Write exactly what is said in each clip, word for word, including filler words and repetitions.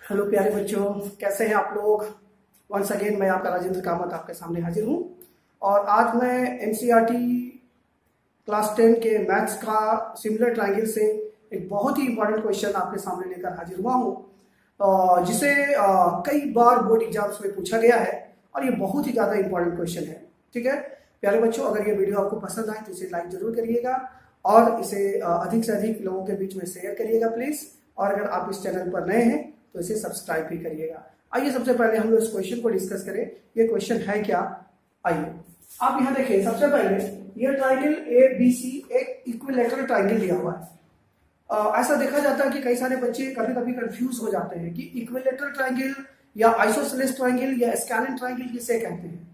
Hello प्यारे बच्चों, कैसे हैं आप लोग। वंस अगेन मैं आपका राजेंद्र कामत आपके सामने हाजिर हूं और आज मैं एनसीईआरटी क्लास टेन के मैथ्स का सिमिलर ट्रायंगल से एक बहुत ही इंपॉर्टेंट क्वेश्चन आपके सामने लेकर हाजिर हुआ हूं, जिसे कई बार बोर्ड एग्जाम्स में पूछा गया है और ये बहुत ही ज़्यादा इंपॉर्टेंट क्वेश्चन है। ठीक है प्यारे बच्चों, अगर ये वीडियो आपको पसंद आए तो इसे लाइक जरूर करिएगा और इसे अधिक से अधिक लोगों के बीच में शेयर करिएगा प्लीज़। और अगर आप इस चैनल पर नए हैं तो इसे सब्सक्राइब भी करिएगा। आइए सबसे पहले हम लोग इस क्वेश्चन को डिस्कस करें। ये क्वेश्चन है क्या, आइए आप यहाँ देखें। सबसे पहले ये ट्राइंगल ए बी सी एक इक्विलैटरल ट्राइंगल दिया हुआ है। आ, ऐसा देखा जाता है कि कई सारे बच्चे कभी कभी कंफ्यूज हो जाते हैं कि इक्विलैटरल ट्राइंगल या आइसोसेलेस ट्राइंगल या स्कैनिंग ट्राइंगल किसे कहते हैं।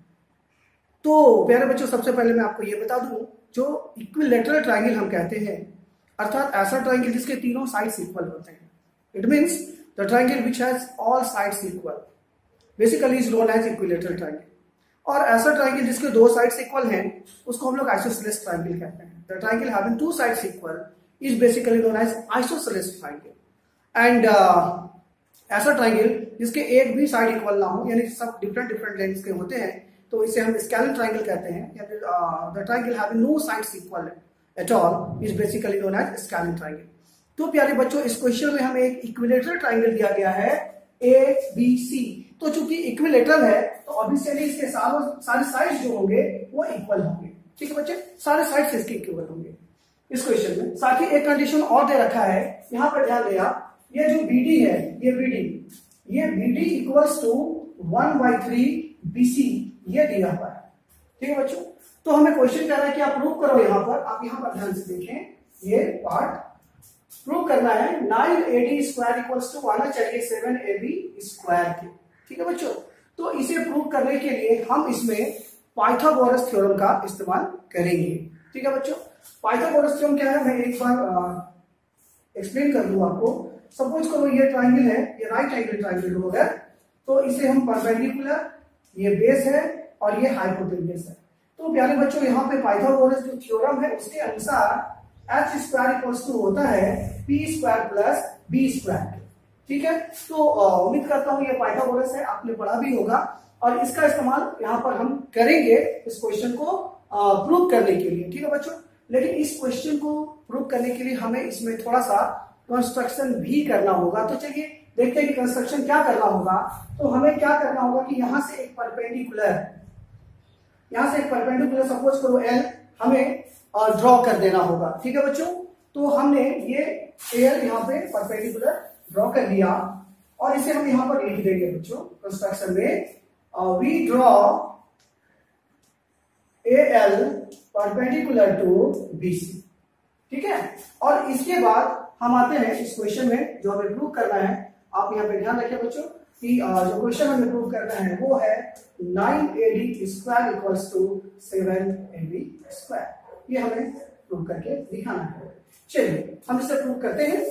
तो प्यारे बच्चों, सबसे पहले मैं आपको ये बता दूं, जो इक्विलैटरल ट्राइंगल हम कहते हैं अर्थात ऐसा ट्राइंगल जिसके तीनों साइड्स इक्वल होते हैं। It means the triangle which has all sides equal basically is known as equilateral triangle। और ऐसा ट्राइंगल जिसके दो साइड्स इक्वल हैं उसको हम लोग आइसोसेलेस ट्राइंगल कहते हैं। the triangle having two sides equal is basically known as isosceles triangle। and uh, ऐसा ट्राइंगल जिसके एक भी साइड इक्वल ना हो, यानी सब डिफरेंट डिफरेंट लेंथ के होते हैं, तो इसे हम स्केलिन ट्राइंगल कहते हैं। यानी the triangle having no sides equal at all is basically known as scalene triangle. तो प्यारे बच्चों, इस क्वेश्चन में हमें एक इक्विलेटरल ट्राइंगल दिया गया है ए बी सी। तो चूंकि इक्विलेटरल है तो ऑब्वियसली इसके सारे सारे साइड्स जो होंगे वो इक्वल होंगे। ठीक है बच्चे, सारे साइड्स इसके इक्वल होंगे इस क्वेश्चन में। साथ ही एक कंडीशन और दे रखा है, यहां पर ध्यान देना, ये जो बीडी है, ये बीडी ये BD equals to one by three BC ये दिया हुआ है। ठीक है बच्चों, तो हमें क्वेश्चन कह रहा है कि आप प्रूव करो। यहां पर आप यहां पर ध्यान से देखें, ये पार्ट प्रूव करना है। Nine A D square equals to आना चाहिए सेवन ए बी स्क्वायर के। ठीक है बच्चों, तो इसे प्रूव करने के लिए हम इसमें पाइथागोरस थ्योरम का इस्तेमाल करेंगे। ठीक है बच्चों, पाइथागोरस थ्योरम क्या है मैं एक बार एक्सप्लेन कर दूं आपको। सपोज करो ये ट्राइंगल है, ये राइट एंगल ट्राइंगल होगा, तो इसे हम परपेंडिकुलर, ये बेस है और ये हाइपोटेन्यूस है। तो प्यारे बच्चों, यहाँ पे पाइथागोरस जो थ्योरम है उसके अनुसार एच स्क्वायर इक्वल्स टू होता है P square plus B square. ठीक है, तो उम्मीद करता हूं ये पाइथागोरस है, आपने पढ़ा भी होगा और इसका इस्तेमाल यहां पर हम करेंगे इस क्वेश्चन को प्रूव करने के लिए। ठीक है बच्चों, लेकिन इस क्वेश्चन को प्रूव करने के लिए हमें इसमें थोड़ा सा कंस्ट्रक्शन भी करना होगा। तो चलिए देखते हैं कि कंस्ट्रक्शन क्या करना होगा। तो हमें क्या करना होगा कि यहां से एक परपेंडिकुलर यहां से एक परपेंडिकुलर सपोज करो एल हमें और ड्रॉ कर देना होगा। ठीक है बच्चों, तो हमने ये एल यहाँ पे परपेंडिकुलर ड्रॉ कर दिया और इसे हम यहाँ पर लिख देंगे बच्चों कंस्ट्रक्शन में, we draw A L perpendicular to B C. ठीक है, और इसके बाद हम आते हैं इस क्वेश्चन में जो हमें प्रूव करना है। आप यहाँ पे ध्यान रखिए बच्चों कि जो क्वेश्चन हमें प्रूव करना है वो है nine A D square equals to seven A B square. ये हमें प्रूव करके दिखाना है। चलिए हम इसे प्रूव करते हैं।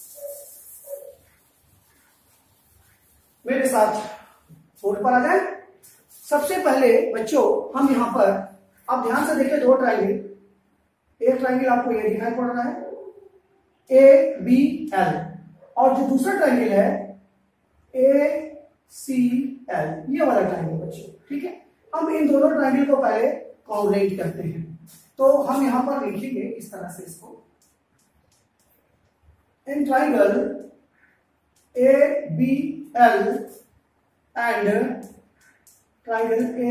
मेरे साथ बोर्ड पर आ जाए। सबसे पहले बच्चों हम यहां पर आप ध्यान से देखिए दो ट्राइंगल, एक ट्राइंगल आपको ये दिखाई पड़ रहा है ए बी एल और जो दूसरा ट्राइंगल है ए सी एल, ये वाला ट्राइंगल बच्चों। ठीक है, हम इन दोनों ट्राइंगल को पहले कॉन्ग्रेट करते हैं। तो हम यहां पर लिखेंगे इस तरह से इसको, in triangle A B L and triangle A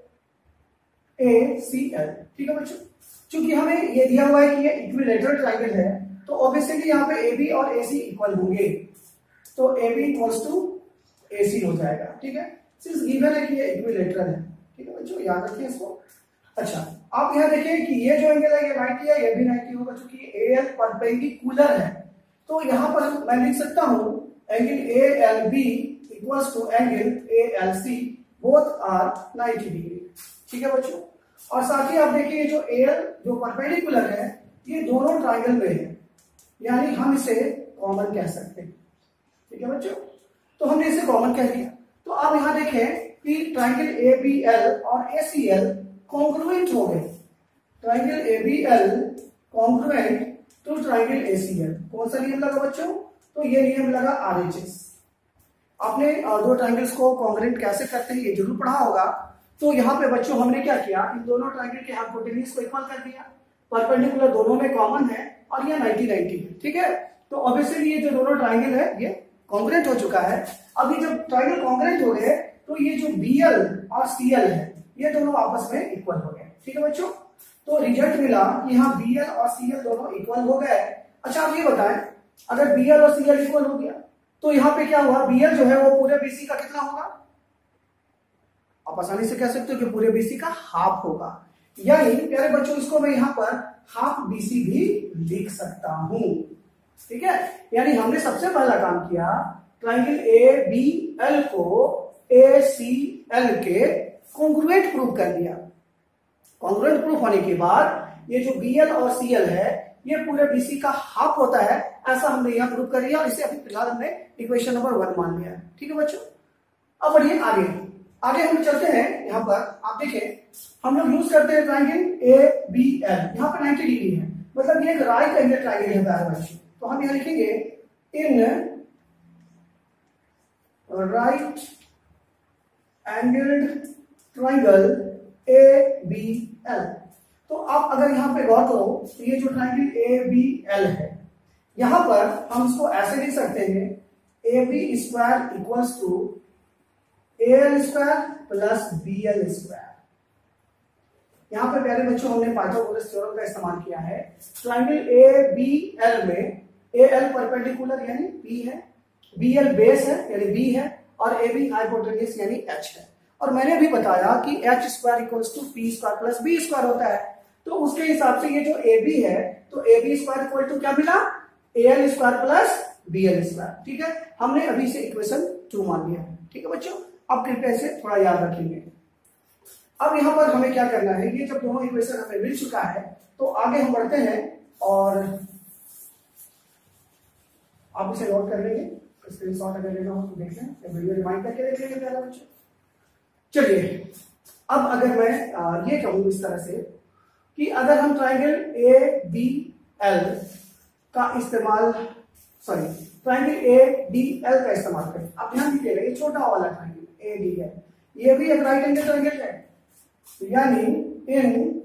A C L. ठीक है बच्चों, चूंकि हमें ये दिया हुआ है कि ये इक्विलैटरल ट्राइंगल है तो ऑब्वियसली यहाँ पे ए बी और ए सी इक्वल होंगे, तो A B equals to A C हो जाएगा। ठीक है, सिर्फ गिवन है कि ये इक्विलैटरल है। ठीक है बच्चों, याद रखिए इसको। अच्छा, आप यहाँ देखिए कि ये जो एंगल है ये नाइंटी है, ये भी नाइंटी होगा क्योंकि ए एल परपेंडिकुलर है। तो यहाँ पर मैं लिख सकता हूँ angle A L B equals to angle A L C, both are ninety degree. ठीक है बच्चों, और साथ ही आप देखिए जो ए एल जो परपेंडिकुलर है ये दोनों ट्राइंगल में है, यानी हम इसे कॉमन कह सकते हैं। ठीक है बच्चों, तो हमने इसे कॉमन कह दिया। तो आप यहाँ देखें कि ट्राइंगल ए बी एल और ए सी एल कॉन्ग्रुएंट हो गए। Triangle A B L congruent to triangle A C L. कौन सा नियम लगा बच्चों? तो ये नियम लगा आर एच एस। आपने दो ट्राइंगल्स को कॉन्ग्रुएंट कैसे करते हैं ये जरूर पढ़ा होगा। तो यहाँ पे बच्चों हमने क्या किया, इन दोनों ट्राइंगल के हाइपोटेन्यूज को इक्वल कर दिया, परपेंडिकुलर दोनों में कॉमन है और ये नाइंटी नाइंटी है, ठीक है। तो ऑब्वियसली ये जो दोनों ट्राइंगल है ये कॉन्ग्रुएंट हो चुका है। अभी जब ट्राइंगल कॉन्ग्रुएंट हो गए तो ये जो बी एल और सी एल है ये दोनों आपस में इक्वल हो गए, ठीक है बच्चों। तो रिजल्ट मिला कि यहाँ बी एल और सी एल दोनों इक्वल हो गए। अच्छा आप ये बताएं, अगर बी एल और सी एल इक्वल हो गया तो यहाँ पे क्या हुआ, बी एल जो है वो पूरे बीसी का कितना होगा, आप आसानी से कह सकते हो कि पूरे बीसी का हाफ होगा। यानी प्यारे बच्चों इसको मैं यहाँ पर हाफ बीसी भी लिख सकता हूं, ठीक है। यानी हमने सबसे पहला काम किया, ट्राइंगल ए बी एल को ए सी एल के कॉन्ग्रुएंट प्रूव कर दिया। कॉन्ग्रुएंट प्रूफ होने के बाद ये जो बी एल और सी एल है ये पूरे बीसी का हाफ होता है, ऐसा हमने यहाँ प्रूव कर दिया और इसे अभी फिलहाल हमने इक्वेशन नंबर वन मान लिया है, ठीक है बच्चों। अब बढ़िए आगे आगे हम चलते हैं। यहाँ पर आप देखें हम लोग यूज करते हैं ट्राइंगल ए बी एल, यहाँ पर नाइंटी डिग्री है, मतलब ये एक राइट एंगल ट्राइंगल है प्यारे बच्चों। तो हम यहाँ लिखेंगे in right angled triangle A B L. तो आप अगर यहाँ पे गौर करो तो ये जो ट्राइंगल ए बी एल है यहां पर हम इसको ऐसे लिख सकते हैं, A B square equals to A L square plus B L square. यहां पर प्यारे बच्चों हमने पाइथागोरस थ्योरम का इस्तेमाल किया है। ट्राइंगल ए बी एल में ए एल परपेंडिकुलर यानी पी है, बी एल बेस है यानी बी है और ए बी हाइपोटेन्यूज यानी एच है। और मैंने भी बताया कि H square equals to P square plus B square होता है। तो उसके हिसाब से ये जो ए बी है तो A B square equal to क्या मिला, A L square plus B L square, ठीक है। हमने अभी से इक्वेशन टू मान लिया है, ठीक है बच्चों। अब कृपया इसे थोड़ा याद रखेंगे। अब यहाँ पर हमें क्या करना है, ये जब दोनों इक्वेशन हमें मिल चुका है तो आगे हम बढ़ते हैं और आप इसे नोट कर लेंगे, स्क्रीनशॉट अगर लेना हो तो देख लें, वीडियो रिमाइंड करके देख लेंगे प्यारे बच्चों। चलिए अब अगर मैं ये कहूं इस तरह से कि अगर हम ट्राइंगल ए बी एल का इस्तेमाल sorry triangle A D L का इस्तेमाल करें, आप ध्यान दीजिएगा ये छोटा वाला ट्राइंगल ए डी एल ये भी एक राइट एंगल ट्राइंगल है, यानी in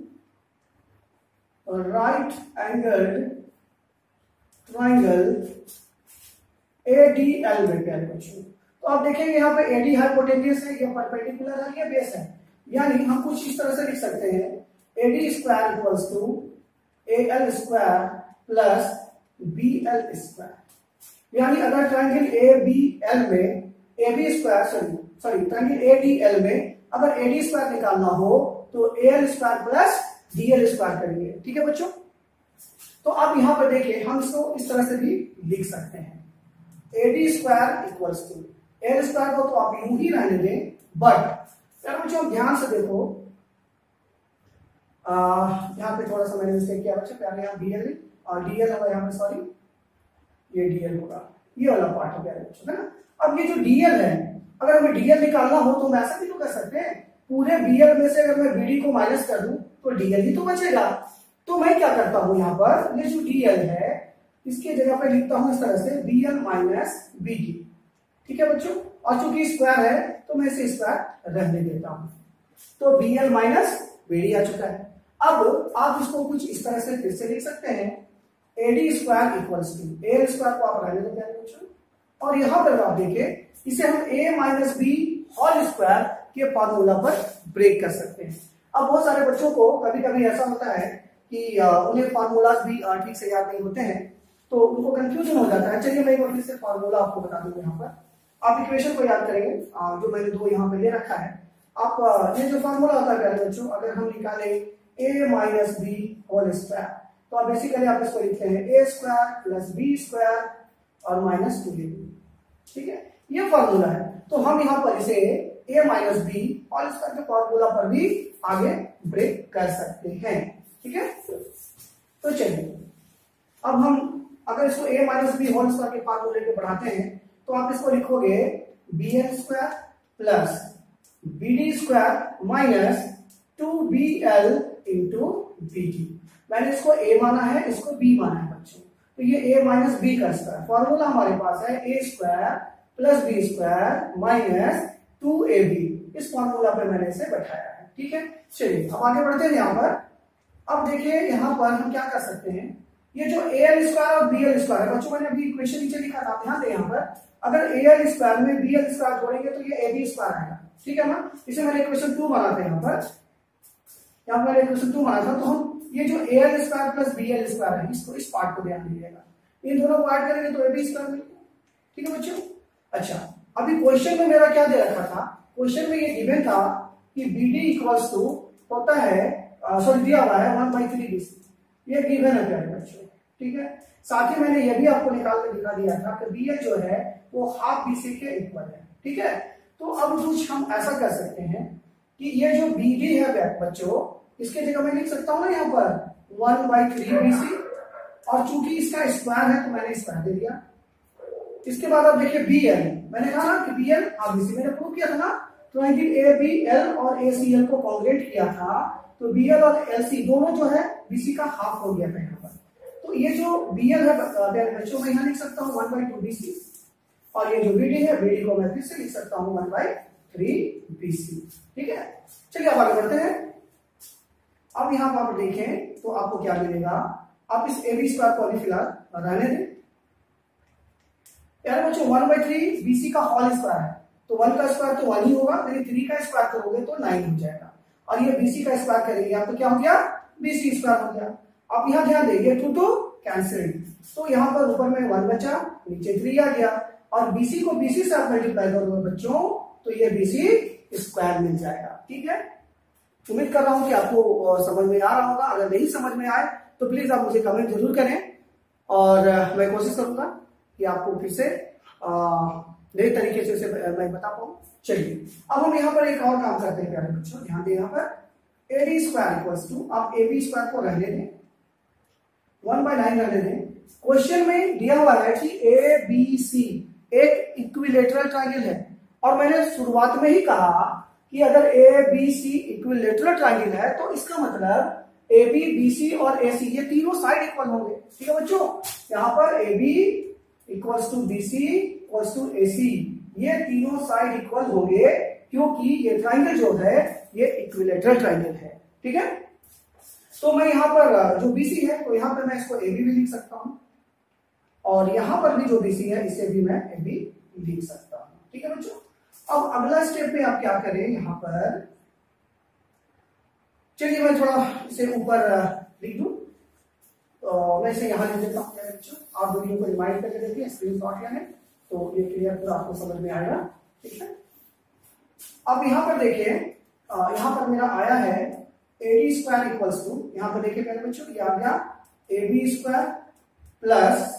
right angled triangle A D L में प्यारे बच्चों। तो आप देखेंगे यहाँ पे एडी हाइपोटेन्यूज है, ये परपेंडिकुलर है, ये बेस है। यानी हम कुछ इस तरह से लिख सकते हैं, AD square equals to A L square plus B L square. यानी अगर ट्राइंगल ए बी एल में A B square sorry sorry triangle A D L में अगर ए डी स्क्वायर निकालना हो तो A L square plus D L square करेंगे, ठीक है बच्चों। तो आप यहाँ पर देखिए हम इसको इस तरह से भी लिख सकते हैं, A D square equals to L square को तो आप यूं ही रहने दें, बट यार बच्चों ध्यान से देखो यहाँ पे थोड़ा सा मैंने मिस्टेक किया बच्चों, पहले यहाँ डी एल और डी एल होगा यहाँ पे, सॉरी ये डी एल होगा, ये वाला पार्ट है प्यारे बच्चों, है ना। अब ये जो डी एल है अगर हमें डी एल निकालना हो तो हम ऐसा भी तो कर सकते हैं, पूरे बी एल में से अगर मैं बी डी को माइनस कर दूं तो डी एल ही तो बचेगा। तो मैं क्या करता हूं यहाँ पर, ये जो डी एल है इसके जगह पे लिखता हूं इस तरह से B L minus B D, ठीक है बच्चों। और चूंकि स्क्वायर है तो मैं इसे स्क्वायर रहने देता हूं, तो B L minus B D आ चुका है। अब आप इसको कुछ इस तरह से फिर से लिख सकते हैं, AD square equals to A square को आप रहने देते हैं बच्चों, और यहां पर आप देखिए इसे हम A minus B whole square के फॉर्मूला पर ब्रेक कर सकते हैं। अब बहुत सारे बच्चों को कभी कभी ऐसा होता है कि उन्हें फॉर्मूलाज भी ठीक से याद नहीं होते हैं, तो उनको कंफ्यूजन हो जाता है। चलिए मैं एक बार से फॉर्मूला आपको बता दूंगा। यहाँ पर आप इक्वेशन को याद करेंगे जो मैंने दो यहाँ पे ले रखा है। आप ये जो फॉर्मूला होता है प्यारे बच्चों, अगर हम निकालें A minus B whole square तो आप बेसिकली आप इसको लिखते हैं A square plus B square और माइनस टू ए बी, ठीक है, ये फॉर्मूला है। तो हम यहाँ पर इसे A minus B whole square के फॉर्मूला पर भी आगे ब्रेक कर सकते हैं, ठीक है। तो चलिए अब हम अगर इसको a minus B whole square के फॉर्मूले पे बढ़ाते हैं तो आप इसको लिखोगे B L square plus B D square minus two B L into B D. मैंने इसको a माना है, इसको b माना है बच्चों, तो ये a माइनस बी का स्क्वायर, फॉर्मूला हमारे पास है A square plus B square minus two A B, इस फॉर्मूला पे मैंने इसे बैठाया है। ठीक है, चलिए अब आगे बढ़ते हैं यहाँ पर। अब देखिए यहाँ पर हम क्या कर सकते हैं, ये जो ए एल स्क्वायर और बी एल स्क्वायर है बच्चों, मैंने अभी इक्वेशन नीचे लिखा था, ध्यान दें यहाँ पर, अगर ए एल स्क्वायर में बी एल स्क्वायर जोड़ेंगे तो ये ए बी स्क्वायर आएगा। ठीक है ना, इसे मैंने इक्वेशन टू बना था यहाँ पर, यहाँ पर मैंने इक्वेशन टू बना था। तो हम ये जो A L square plus B L square है, इसको इस पार्ट को ध्यान दीजिएगा, इन दोनों को ऐड करेंगे तो ए बी स्क्वायर मिलेगा। ठीक है बच्चों, अच्छा अभी क्वेश्चन में मेरा क्या दे रखा था, क्वेश्चन में ये गिवन था कि बी डी इक्वल्स टू होता है, सॉरी दिया हुआ है one by three B C, ये गिवन है प्यारे बच्चों। ठीक है, साथ ही मैंने ये भी आपको निकाल के दिखा दिया था कि बी एल जो है वो हाफ बी सी के इक्वल है। ठीक है, तो अब कुछ हम ऐसा कर सकते हैं कि ये जो बी डी है बच्चों, इसके जगह मैं लिख सकता हूँ ना यहाँ पर one by three B C, और चूंकि इसका स्क्वायर है तो मैंने स्क्वायर दे दिया। इसके बाद अब देखिए बी एल, मैंने कहा ना कि B L half B C, मैंने प्रूव किया था ना, तो ए बी एल और ए सी एल को कॉन्ग्रेट किया था, तो बी एल और एल सी दोनों जो है बी सी का हाफ हो गया था यहाँ पर। तो ये जो बी एल है बच्चों, मैं यहाँ लिख सकता हूँ one by two B C, और ये जो बी डी है, बी डी को मैं फिर से लिख सकता हूँ one by three B C. ठीक है, चलिए अब आगे बढ़ते हैं। अब यहाँ पर आप देखें तो आपको क्या मिलेगा, आप इस ए बी स्क्वायर को अभी फिलहाल रहने दें। यार बच्चों one by three B C का होल स्क्वायर है, तो वन का स्क्वायर तो वन ही होगा, यदि थ्री का स्क्वायर करोगे तो नाइन हो जाएगा, और ये बीसी का स्क्वायर करेंगे आप तो क्या हो गया, बीसी स्क्वायर हो गया। आप यहाँ ध्यान देंगे टू टू कैंसिल, तो यहाँ पर ऊपर में वन बचा, नीचे थ्री आ गया, और बीसी को बीसी से आप मल्टीप्लाई करोगे बच्चों तो ये बीसी स्क्वायर मिल जाएगा। ठीक है, उम्मीद कर रहा हूं कि आपको समझ में आ रहा होगा। अगर नहीं समझ में आए तो प्लीज आप मुझे कमेंट जरूर करें, और मैं कोशिश करूंगा कि आपको फिर से नए तरीके से मैं बता पाऊं। चलिए अब हम यहाँ पर एक और काम करते हैं प्यारे बच्चों, ध्यान दें, यहाँ पर A D square equals to, आप ए बी स्क्वायर को रहने दें, वन बाय नाइन रहने दें। क्वेश्चन में दिया हुआ है कि ए बी सी एक इक्विलेटरल ट्रायंगल है, और मैंने शुरुआत में ही कहा कि अगर A B C equilateral triangle है तो इसका मतलब ए बी बी सी और ए सी ये तीनों साइड इक्वल होंगे। ठीक है बच्चों, यहाँ पर A B equals to B C equals to A C, ये तीनों साइड इक्वल होंगे क्योंकि ये ट्रायंगल जो है ये इक्विलेटरल ट्रायंगल है। ठीक है, तो मैं यहाँ पर जो बीसी है तो यहाँ पर मैं इसको ए बी भी लिख सकता हूँ, और यहाँ पर भी जो बीसी है इसे भी मैं ए बी लिख सकता हूँ। ठीक है बच्चों, अब अगला स्टेप में आप क्या करें, यहाँ पर चलिए मैं थोड़ा इसे ऊपर लिख दूं, तो मैं इसे यहाँ लिख देता हूँ बच्चों, आप वीडियो को रिमाइंड करके देखिए, स्क्रीन शॉट लें तो ये क्लियर पूरा आपको समझ में आएगा। ठीक है, अब यहाँ पर देखिए, यहाँ पर मेरा आया है A D square equals to, यहाँ पर देखिए मेरे बच्चों ये आ गया A B square plus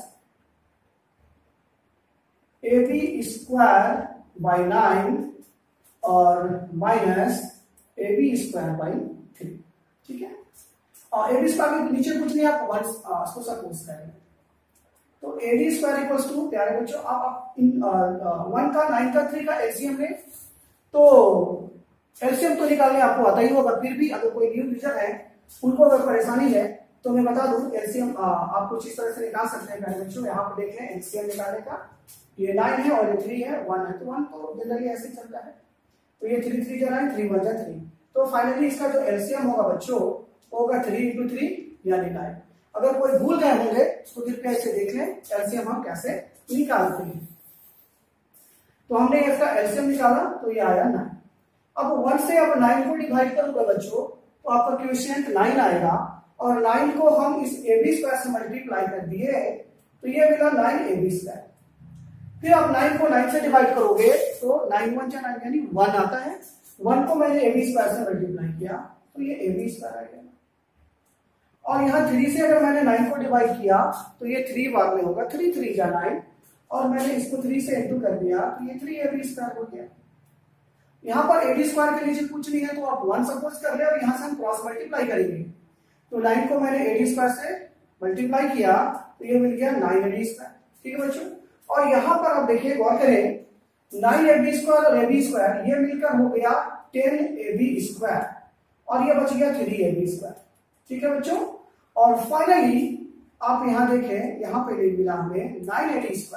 A B square by nine और minus A B square by three. ठीक है, और ए बी स्क्वायर के नीचे कुछ नहीं, आप वन इसको सपोज करेंगे, तो A D square equals to प्यारे बच्चों, आप वन का नाइन का थ्री का एलसीएम लें, तो एलसीएम तो निकालने आपको आता ही होगा, फिर भी अगर कोई न्यू यूजर है उनको अगर परेशानी है तो मैं बता दूं एलसीएम आप कुछ इस तरह से निकाल सकते हैं प्यारे बच्चों। यहाँ पर देखें एलसीएम निकालने का, ये नाइन है और ये थ्री है, वन है, तो वन तो जनरली ऐसे ही चलता है, तो ये थ्री थ्री जा नाइन, थ्री वन जा थ्री, तो फाइनली इसका जो एलसीएम होगा बच्चों होगा थ्री इंटू थ्री यानी नाइन। अगर कोई भूल गए होंगे तो कृपया इसे देख लें एलसीएम हम कैसे निकालते हैं। तो हमने इसका एलसीएम निकाला तो ये आया नाइन। अब वन से अब नाइन को डिवाइड करूंगा बच्चों तो आपका क्वेश्चन नाइन आएगा, और नाइन को हम इस ए बी स्क्वायर से मल्टीप्लाई कर दिए तो ये मिला नाइन ए बी स्क्वायर। फिर आप नाइन को नाइन से डिवाइड करोगे तो नाइन वन जा नाइन यानी वन आता है, वन को मैंने ए बी स्क्वायर से मल्टीप्लाई किया तो ये ए बी स्क्वायर आ गया, और यहाँ थ्री से अगर मैंने नाइन को डिवाइड किया तो ये थ्री बार में होगा, थ्री थ्री जा नाइन, और मैंने इसको थ्री से इंटू कर दिया तो ये थ्री ए बी स्क्वायर हो गया। यहाँ पर ए बी स्क्वायर के नीचे कुछ नहीं है तो आप वन सपोज कर ले, और यहाँ से हम क्रॉस मल्टीप्लाई करेंगे, तो नाइन को मैंने ए बी स्क्वायर से मल्टीप्लाई किया तो ये मिल गया नाइन ए बी स्क्वायर। ठीक है बच्चों, और यहाँ पर आप देखिए गौर करें, नाइन ए बी स्क्वायर और ए बी स्क्वायर ये मिलकर हो गया टेन ए बी स्क्वायर, और ये बच गया थ्री ए बी स्क्वायर। ठीक है बच्चों, और फाइनली आप यहाँ देखें, यहाँ पे मिला हमें नाइन ए बी स्क्वायर,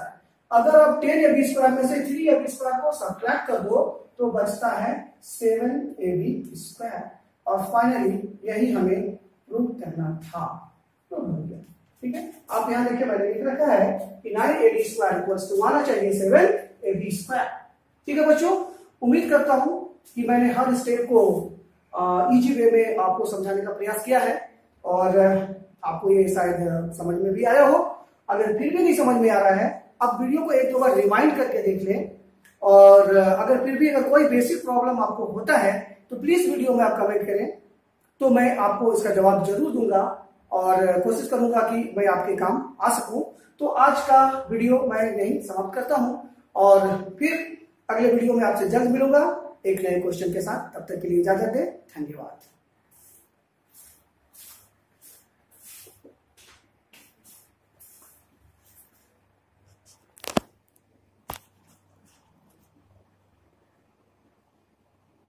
अगर आप टेन ए बी स्क्वायर में से थ्री ए बी स्क्वायर को सब्ट्रैक्ट कर दो तो बचता है सेवन ए बी स्क्वायर। और फाइनली यही हमें प्रूव करना था, तो हो गया। ठीक है, आप यहां देखिए मैंने लिख रखा है कि nine A D square equals to आना चाहिए सेवन ए बी स्क्वायर। ठीक है बच्चों, उम्मीद करता हूं कि मैंने हर स्टेप को इजी वे में आपको समझाने का प्रयास किया है और आपको ये शायद समझ में भी आया हो। अगर फिर भी नहीं समझ में आ रहा है, आप वीडियो को एक दो बार रिमाइंड करके देख लें, और अगर फिर भी अगर कोई बेसिक प्रॉब्लम आपको होता है तो प्लीज वीडियो में आप कमेंट करें, तो मैं आपको इसका जवाब जरूर दूंगा और कोशिश करूंगा कि मैं आपके काम आ सकूं। तो आज का वीडियो मैं यहीं समाप्त करता हूं और फिर अगले वीडियो में आपसे जल्द मिलूंगा एक नए क्वेश्चन के साथ। तब तक के लिए इजाजत दें, धन्यवाद।